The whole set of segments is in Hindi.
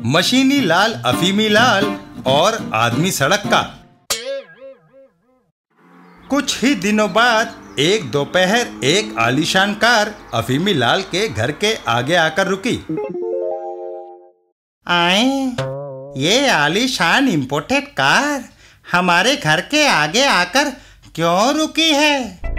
मशीनी लाल, अफीमी लाल और आदमी सड़क का। कुछ ही दिनों बाद एक दोपहर एक आलीशान कार अफीमी लाल के घर के आगे आकर रुकी। आए, ये आलीशान इंपोर्टेड कार हमारे घर के आगे आकर क्यों रुकी है?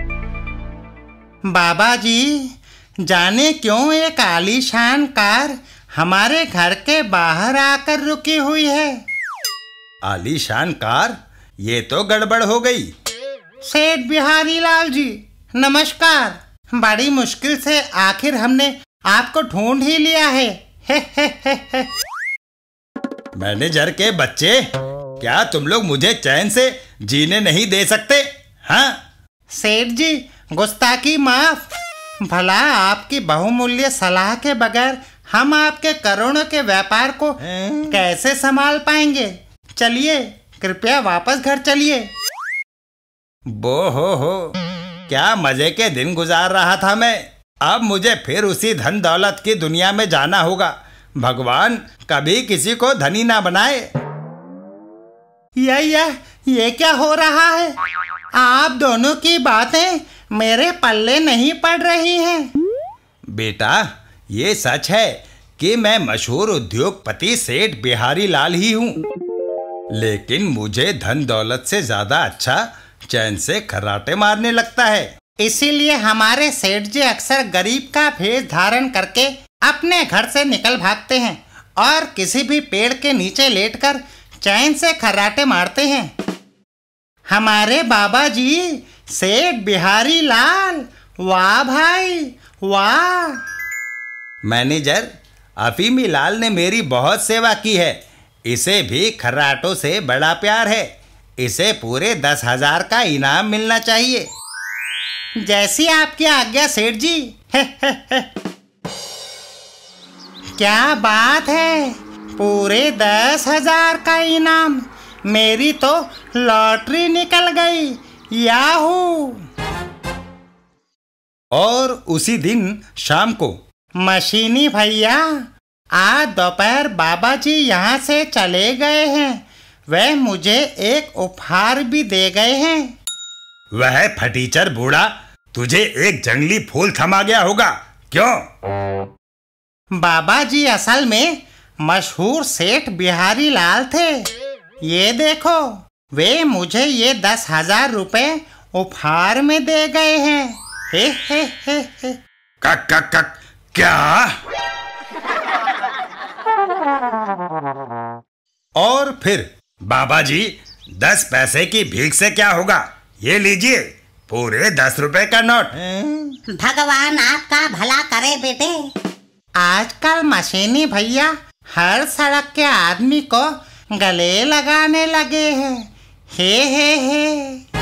बाबा जी, जाने क्यों एक आलीशान कार हमारे घर के बाहर आकर रुकी हुई है? आलीशान कार? ये तो गड़बड़ हो गई। सेठ बिहारी लाल जी, नमस्कार। बड़ी मुश्किल से आखिर हमने आपको ढूंढ ही लिया है। हे। मैनेजर के बच्चे, क्या तुम लोग मुझे चैन से जीने नहीं दे सकते? हाँ सेठ जी, गुस्ताखी माफ। भला आपकी बहुमूल्य सलाह के बगैर हम आपके करोड़ों के व्यापार को कैसे संभाल पाएंगे? चलिए, कृपया वापस घर चलिए। बो हो, क्या मजे के दिन गुजार रहा था मैं। अब मुझे फिर उसी धन दौलत की दुनिया में जाना होगा। भगवान कभी किसी को धनी ना बनाए। ये क्या हो रहा है? आप दोनों की बातें मेरे पल्ले नहीं पड़ रही हैं। बेटा, ये सच है कि मैं मशहूर उद्योगपति सेठ बिहारी लाल ही हूँ, लेकिन मुझे धन दौलत से ज्यादा अच्छा चैन से खर्राटे मारने लगता है। इसीलिए हमारे सेठ जी अक्सर गरीब का भेष धारण करके अपने घर से निकल भागते हैं और किसी भी पेड़ के नीचे लेटकर चैन से खर्राटे मारते हैं। हमारे बाबा जी सेठ बिहारी लाल, वाह भाई वाह। मैनेजर, अफीमी लाल ने मेरी बहुत सेवा की है। इसे भी खर्राटों से बड़ा प्यार है। इसे पूरे 10,000 का इनाम मिलना चाहिए। जैसी आपकी आज्ञा सेठ जी। क्या बात है, पूरे 10,000 का इनाम। मेरी तो लॉटरी निकल गई। याहू। और उसी दिन शाम को, मशीनी भैया, आज दोपहर बाबा जी यहाँ से चले गए हैं। वह मुझे एक उपहार भी दे गए हैं। वह फटीचर बूढ़ा तुझे एक जंगली फूल थमा गया होगा, क्यों? बाबा जी असल में मशहूर सेठ बिहारी लाल थे। ये देखो, वे मुझे ये 10,000 रुपए उपहार में दे गए हैं। हे। क्या? और फिर बाबा जी, 10 पैसे की भीख से क्या होगा? ये लीजिए, पूरे 10 रुपए का नोट। भगवान आपका भला करे बेटे। आजकल मशीनी भैया हर सड़क के आदमी को गले लगाने लगे हैं। हे।